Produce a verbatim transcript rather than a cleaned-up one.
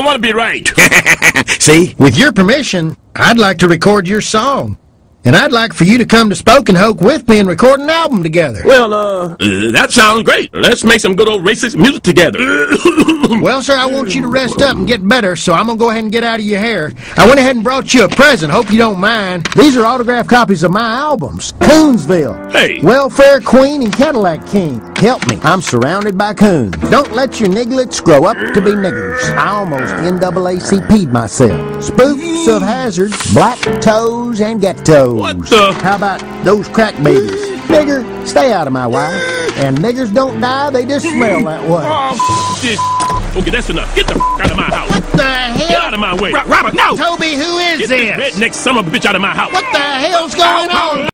want to be right. See, with your permission, I'd like to record your song. And I'd like for you to come to Spoken Hoke with me and record an album together. Well, uh, uh, that sounds great. Let's make some good old racist music together. Well, sir, I want you to rest up and get better, so I'm going to go ahead and get out of your hair. I went ahead and brought you a present. Hope you don't mind. These are autographed copies of my albums. Coonsville. Hey. Welfare Queen and Cadillac King. Help me. I'm surrounded by coons. Don't let your nigglets grow up to be niggers. I almost N double A C P'd myself. Spooks of hazards, black toes, and ghettos. What the? How about those crack babies? Nigger, stay out of my wife. And niggers don't die, they just smell that way. Oh, shit. Okay, that's enough. Get the f out of my house. What the hell? Get out of my way. Ro Robert, no! Toby, who is Get this? this redneck son of a bitch out of my house. What the hell's going on?